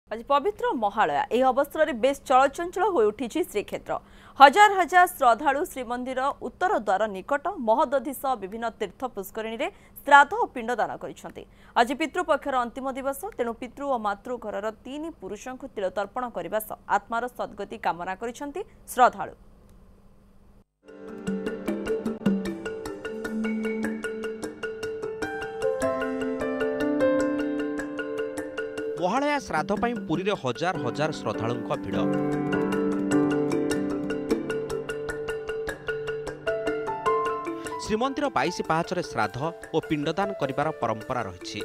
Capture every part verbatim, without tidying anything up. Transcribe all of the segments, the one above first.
आज पवित्र महालया यह अवसर में बेस चलचंचल हो उठी श्रीक्षेत्र। हजार हजार श्रद्धालु श्रीमंदिर उत्तर द्वार निकट महोदधि सह विभिन्न तीर्थ पुष्करिणी में श्राद्ध और पिंडदान कर। आज पितृपक्षर अंतिम दिवस तेणु पितृ और मातृ घर तीन पुरुषों को तिल तर्पण करने सह आत्मार सद्गति कामना कर श्रद्धालु। महालया श्राद्ध पाई पुरी रे हजार हजार श्रद्धालु भिड़। श्रीमंदिर बाईस पाहाचरे श्राद्ध और पिंडदान करिबार परंपरा रही।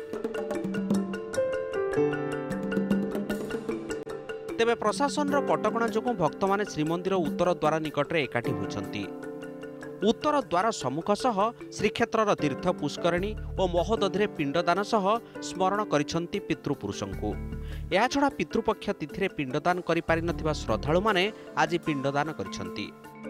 तेबे प्रशासन कटकणा जो भक्त माने श्रीमंदिर उत्तर द्वार निकट में एकाठी होती। उत्तर द्वार सम्मुख सह श्रीक्षेत्र तीर्थ पुष्करिणी और महोदधि पिंडदान सह स्मरण करिसेंती पितृपुरुषों को। या छड़ा पितृपक्ष तिथि पिंडदान करि पारि नथिबा श्रद्धालु माने आज पिंडदान करिसेंती।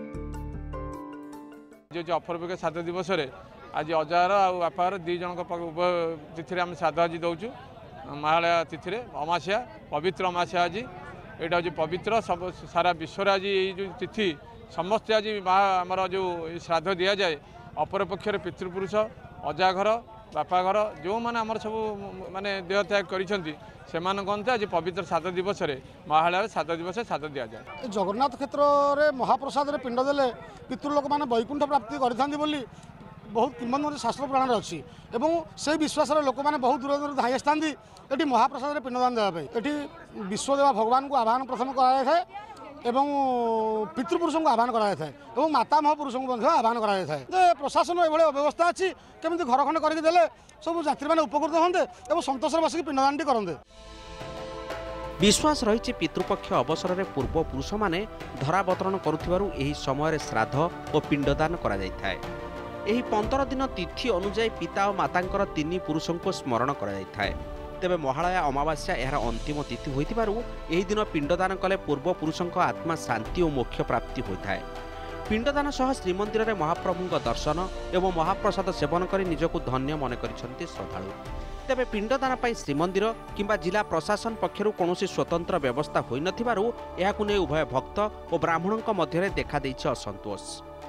जो अफरविक श्राद्ध दिवस रे आज अजार आ बापार दी जन तिथि आम श्राद्ध आज दौचु। महालया तिथि अमास्या पवित्र अमास्या आज यहाँ हूँ पवित्र सब सारा विश्व आज ये तिथि समस्त आज आमर जो श्राद्ध दि जाए अपर पक्षर पितृपुरुष अजा घर बापा घर जो मैंने आमर सब माने देह त्याग कर आज पवित्र श्राद्ध दिवस रे महालया श्राद्ध दिवस श्राद्ध दि जाए। जगन्नाथ क्षेत्र में महाप्रसाद रे पिंड देले पितृ लोक मैंने वैकुंठ प्राप्ति कर बहुत किंवदंती शास्त्र पुराण अच्छी एवं से विश्वास लोक मैंने बहुत दूर दूर धाई आसती ये महाप्रसाद पिंडदान देवाई। ये विश्वदेवा भगवान को आह्वान प्रथम कराए एवं पितृपुरुषों को आह्वान कराए एवं माता महापुरुषों को आह्वान कराए। प्रशासन ये व्यवस्था अच्छी केमी घर खंड करके सब यात्री मैंने उपकृत होंगे और संतोष बसिक पिंडदान करते। विश्वास रही पितृपक्ष अवसर में पूर्वपुरुष माने धरावतरण करुथिबारु एही समय श्राद्ध और पिंडदान करा जाय थाए। एही पंद्रह दिन तिथि अनुଯାयी पिता और मातांकर तीन पुरुषों को स्मरण करा जाय थाए। तेबे महालया अमावास्या यार अंतिम तिथि होइतिबारु एही दिन पिंडदान कले पूर्वपुरुषों आत्मा शांति और मोक्ष प्राप्ति होइथाए। पिंडदान सह श्रीमंदिर में महाप्रभुଙ୍କ दर्शन एवं महाप्रसाद सेवन कर निजको धन्य मन करिसेंती श्रद्धालु। तेबे पिंडदान पाई श्रीमंदिर किंबा जिला प्रशासन पक्षरु कोनोसी स्वतंत्र व्यवस्था होई नथिबारु एहाकु नै उभय भक्त और ब्राह्मणଙ୍କ मध्यरे देखा दैछि असंतोष।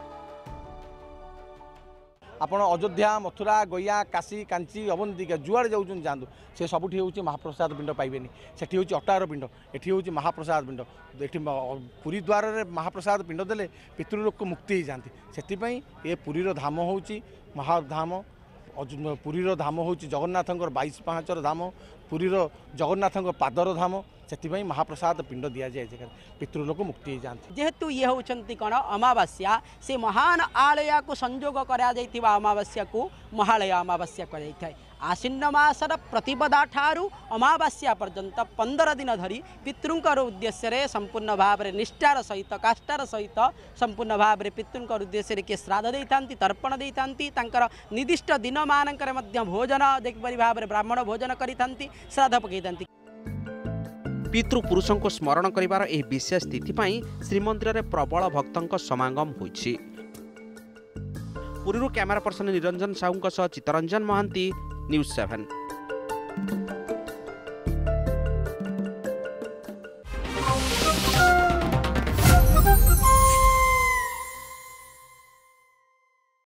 आपण अयोध्या मथुरा गया काशी कांची अवंतिका जुआड़े जाऊँ जातु से सबुठी हूँ महाप्रसाद पिंड पाइबेनि सेठी हूँ अटार पिंड एठी हूँ महाप्रसाद पिंड एठी पुरी द्वार रे महाप्रसाद पिंड देले पितृलोक मुक्ति हो जाती। से ये पुरीर धाम हूँ महाधाम पुरीर धाम हूँ जगन्नाथंकर बाईस पाहाचर धाम पुरीर जगन्नाथंकर पादर धाम से महाप्रसाद पिंड दि जाए पितृलोक मुक्ति हो जाती। जेहेतु ये होती कौन अमावास्या से महान आलया को संयोग करा अमावास्या को महालया अमावास्या कर आश्विन मासर प्रतिपदा ठारू अमावास्या पर्यंत पंदर दिन धरी पितृंकर उद्देश्य संपूर्ण भाव में निष्ठार सहित काष्ठार सहित संपूर्ण भाव में पितृंकर उद्देश्य किए श्राद्ध देता तर्पण देता निर्दिष्ट दिन मानक भोजन देखपरी भाव में ब्राह्मण भोजन करते श्राद्ध पकईता। पितृपुरुषों को स्मरण करिबार एही विशेष तिथि पाई श्रीमंदिर रे प्रबल भक्तों समागम होइछि। पुरीरू कैमरा पर्सन निरंजन साहू सह चित्तरंजन महांती न्यूज़ सेवन।